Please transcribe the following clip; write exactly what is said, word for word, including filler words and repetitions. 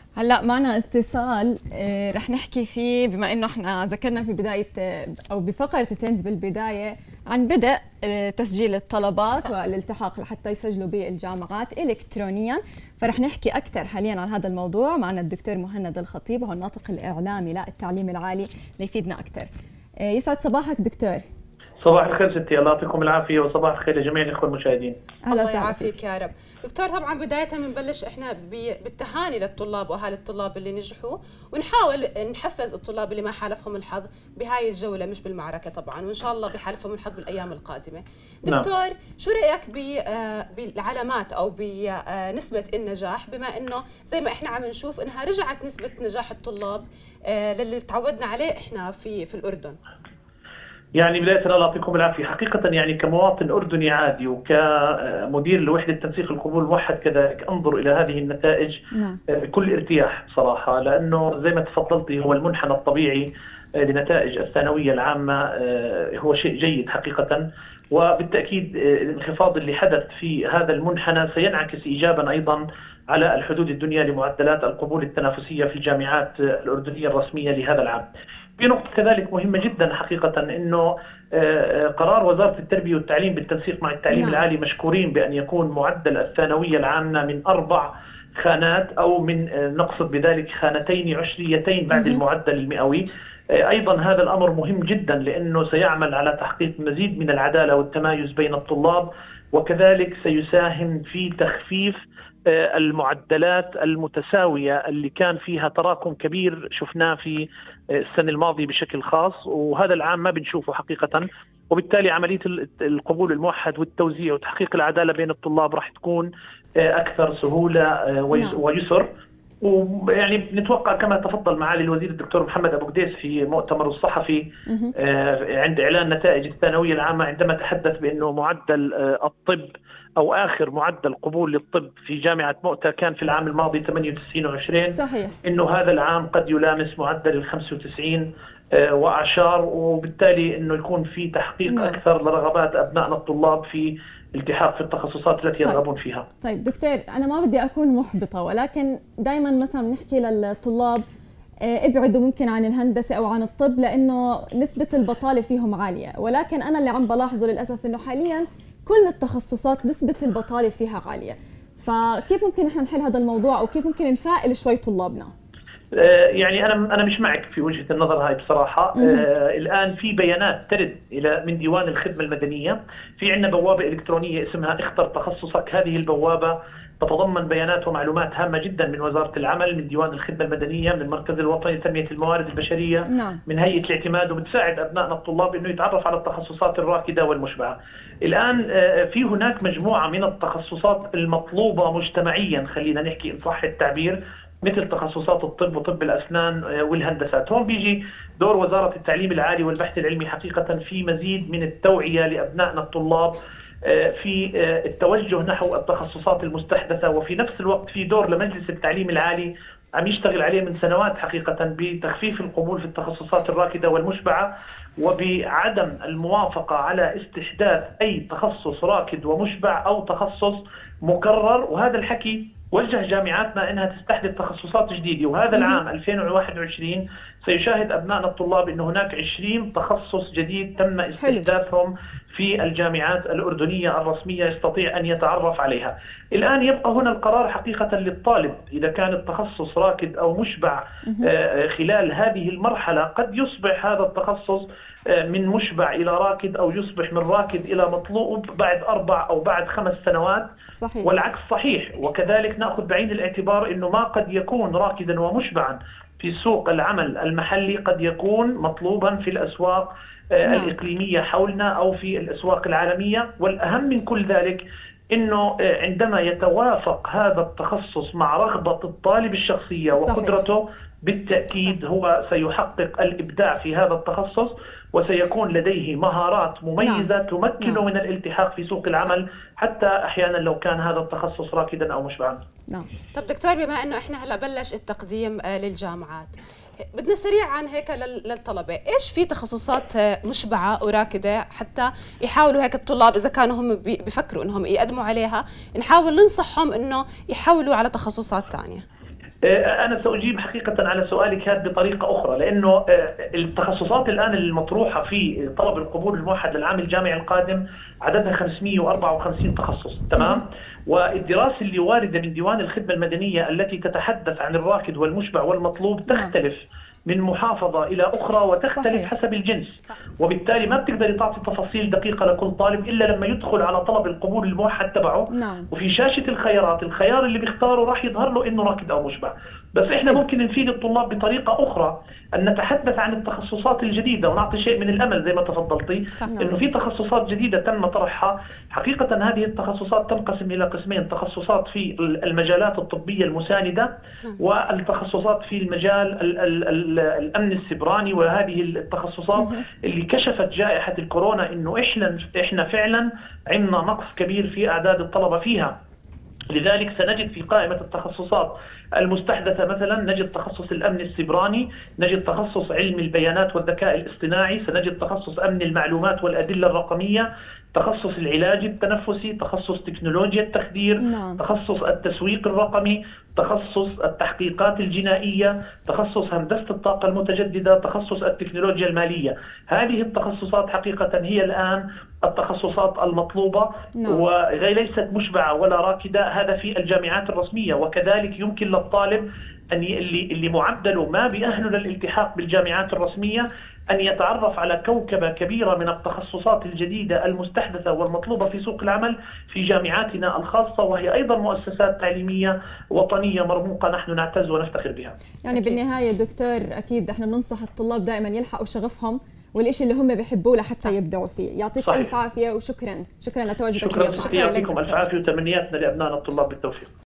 هلا معنا اتصال آه، رح نحكي فيه بما انه احنا ذكرنا في بدايه آه، او بفقره ترندز بالبدايه عن بدء آه، تسجيل الطلبات صح. والالتحاق لحتى يسجلوا بالجامعات الكترونيا، فرح نحكي اكثر حاليا عن هذا الموضوع. معنا الدكتور مهند الخطيب وهو الناطق الاعلامي للتعليم العالي ليفيدنا اكثر. آه، يسعد صباحك دكتور. صباح الخير ستي، الله يعطيكم العافيه وصباح الخير لجميع الاخوه المشاهدين. الله يعافيك يا رب. دكتور طبعا بدايه بنبلش احنا بالتهاني للطلاب واهالي الطلاب اللي نجحوا، ونحاول نحفز الطلاب اللي ما حالفهم الحظ بهاي الجوله مش بالمعركه طبعا، وان شاء الله بحالفهم الحظ بالايام القادمه. دكتور نعم. شو رايك بالعلامات او بنسبه النجاح، بما انه زي ما احنا عم نشوف انها رجعت نسبه نجاح الطلاب للي تعودنا عليه احنا في في الاردن؟ يعني بداية الله يعطيكم العافية. حقيقة يعني كمواطن أردني عادي وكمدير لوحدة تنسيق القبول الموحد كذلك أنظر إلى هذه النتائج بكل ارتياح صراحة، لأنه زي ما تفضلتي هو المنحنى الطبيعي لنتائج الثانوية العامة هو شيء جيد حقيقة، وبالتأكيد الانخفاض اللي حدث في هذا المنحنى سينعكس إيجابا أيضا على الحدود الدنيا لمعدلات القبول التنافسية في الجامعات الأردنية الرسمية لهذا العام. في نقطة كذلك مهمة جدا حقيقة، انه قرار وزارة التربية والتعليم بالتنسيق مع التعليم نعم. العالي مشكورين بأن يكون معدل الثانوية العامة من أربع خانات أو من نقصد بذلك خانتين عشريتين بعد مم. المعدل المئوي. أيضا هذا الأمر مهم جدا لأنه سيعمل على تحقيق مزيد من العدالة والتمايز بين الطلاب، وكذلك سيساهم في تخفيف المعدلات المتساوية اللي كان فيها تراكم كبير شفناه في السنة الماضية بشكل خاص، وهذا العام ما بنشوفه حقيقة. وبالتالي عملية القبول الموحد والتوزيع وتحقيق العدالة بين الطلاب راح تكون أكثر سهولة ويسر. ويعني نتوقع كما تفضل معالي الوزير الدكتور محمد أبو قديس في مؤتمر الصحفي عند إعلان نتائج الثانوية العامة، عندما تحدث بأنه معدل الطب أو آخر معدل قبول للطب في جامعة مؤتة كان في العام الماضي ثمانية وتسعين وعشرين، صحيح. إنه هذا العام قد يلامس معدل ال خمسة وتسعين وأعشار، وبالتالي إنه يكون في تحقيق نعم. أكثر لرغبات أبنائنا الطلاب في الالتحاق في التخصصات التي يرغبون طيب. فيها. طيب دكتور، أنا ما بدي أكون محبطة، ولكن دائما مثلا بنحكي للطلاب ابعدوا ممكن عن الهندسة أو عن الطب لأنه نسبة البطالة فيهم عالية، ولكن أنا اللي عم بلاحظه للأسف إنه حاليا كل التخصصات نسبة البطالة فيها عالية، فكيف ممكن نحن نحل هذا الموضوع أو كيف ممكن نفائل شوي طلابنا؟ يعني أنا أنا مش معك في وجهة النظر هاي بصراحة. آه الآن في بيانات ترد إلى من ديوان الخدمة المدنية، في عندنا بوابة إلكترونية اسمها اختر تخصصك. هذه البوابة تتضمن بيانات ومعلومات هامة جدا من وزارة العمل، من ديوان الخدمة المدنية، من المركز الوطني لتنمية الموارد البشرية نعم. من هيئة الاعتماد، وبتساعد أبنائنا الطلاب إنه يتعرف على التخصصات الراكدة والمشبعة. الآن في هناك مجموعة من التخصصات المطلوبة مجتمعيا، خلينا نحكي إن صح التعبير، مثل تخصصات الطب وطب الأسنان والهندسات. هون بيجي دور وزارة التعليم العالي والبحث العلمي حقيقة في مزيد من التوعية لأبنائنا الطلاب في التوجه نحو التخصصات المستحدثة، وفي نفس الوقت في دور لمجلس التعليم العالي عم يشتغل عليه من سنوات حقيقة بتخفيف القبول في التخصصات الراكدة والمشبعة، وبعدم الموافقة على استحداث أي تخصص راكد ومشبع أو تخصص مكرر. وهذا الحكي وجه جامعاتنا انها تستحدث تخصصات جديده، وهذا العام ألفين وواحد وعشرين سيشاهد ابنائنا الطلاب انه هناك عشرين تخصص جديد تم استحداثهم في الجامعات الأردنية الرسمية يستطيع أن يتعرف عليها. الآن يبقى هنا القرار حقيقة للطالب، إذا كان التخصص راكد أو مشبع خلال هذه المرحلة قد يصبح هذا التخصص من مشبع إلى راكد، أو يصبح من راكد إلى مطلوب بعد أربع أو بعد خمس سنوات صحيح. والعكس صحيح. وكذلك نأخذ بعين الاعتبار أنه ما قد يكون راكدا ومشبعا في سوق العمل المحلي قد يكون مطلوبا في الأسواق نعم. الإقليمية حولنا أو في الأسواق العالمية. والأهم من كل ذلك إنه عندما يتوافق هذا التخصص مع رغبة الطالب الشخصية وقدرته صحيح. بالتأكيد هو سيحقق الإبداع في هذا التخصص، وسيكون لديه مهارات مميزة نعم. تمكنه نعم. من الالتحاق في سوق العمل، حتى أحيانا لو كان هذا التخصص راكدا أو مشبعا. نعم. طب دكتور، بما أنه إحنا هلا بلش التقديم للجامعات، بدنا سريعا هيك للطلبة، إيش في تخصصات مشبعة وراكدة حتى يحاولوا هيك الطلاب إذا كانوا هم بيفكروا إنهم يقدموا عليها، نحاول ننصحهم إنه يحاولوا على تخصصات ثانية؟ أنا سأجيب حقيقة على سؤالك هذا بطريقة أخرى، لأنه التخصصات الآن المطروحة في طلب القبول الموحد للعام الجامعي القادم عددها خمسمئة وأربعة وخمسين تخصص، تمام؟ والدراسة اللي واردة من ديوان الخدمة المدنية التي تتحدث عن الراكد والمشبع والمطلوب تختلف من محافظة إلى أخرى وتختلف صحيح. حسب الجنس صح. وبالتالي ما بتقدري تعطي تفاصيل دقيقة لكل طالب إلا لما يدخل على طلب القبول الموحد تبعه نعم. وفي شاشة الخيارات الخيار اللي بيختاره راح يظهر له إنه راكد أو مشبع. بس إحنا ممكن نفيد الطلاب بطريقة أخرى أن نتحدث عن التخصصات الجديدة ونعطي شيء من الأمل زي ما تفضلتي إنه في تخصصات جديدة تم طرحها. حقيقة هذه التخصصات تنقسم إلى قسمين، تخصصات في المجالات الطبية المساندة والتخصصات في المجال ال ال ال الأمن السيبراني، وهذه التخصصات اللي كشفت جائحة الكورونا إنه إحنا إحنا فعلا عندنا نقص كبير في أعداد الطلبة فيها. لذلك سنجد في قائمة التخصصات المستحدثة مثلا نجد تخصص الأمن السيبراني، نجد تخصص علم البيانات والذكاء الاصطناعي، سنجد تخصص أمن المعلومات والأدلة الرقمية، تخصص العلاج التنفسي، تخصص تكنولوجيا التخدير نعم. تخصص التسويق الرقمي، تخصص التحقيقات الجنائية، تخصص هندسة الطاقة المتجددة، تخصص التكنولوجيا المالية. هذه التخصصات حقيقة هي الآن التخصصات المطلوبة نعم. وغير ليست مشبعة ولا راكدة، هذا في الجامعات الرسمية. وكذلك يمكن للطالب أن اللي اللي معدله ما بأهله للالتحاق بالجامعات الرسمية أن يتعرف على كوكبة كبيرة من التخصصات الجديدة المستحدثة والمطلوبة في سوق العمل في جامعاتنا الخاصة، وهي أيضا مؤسسات تعليمية وطنية مرموقة نحن نعتز ونفتخر بها. يعني أكيد. بالنهاية دكتور أكيد احنا بننصح الطلاب دائما يلحقوا شغفهم والإشي اللي هم بيحبوه لحتى يبدعوا فيه. يعطيك صحيح. ألف عافية وشكرا شكرا لتواجدك اليوم. شكرا يعطيكم ألف عافية وتمنياتنا لأبنائنا الطلاب بالتوفيق.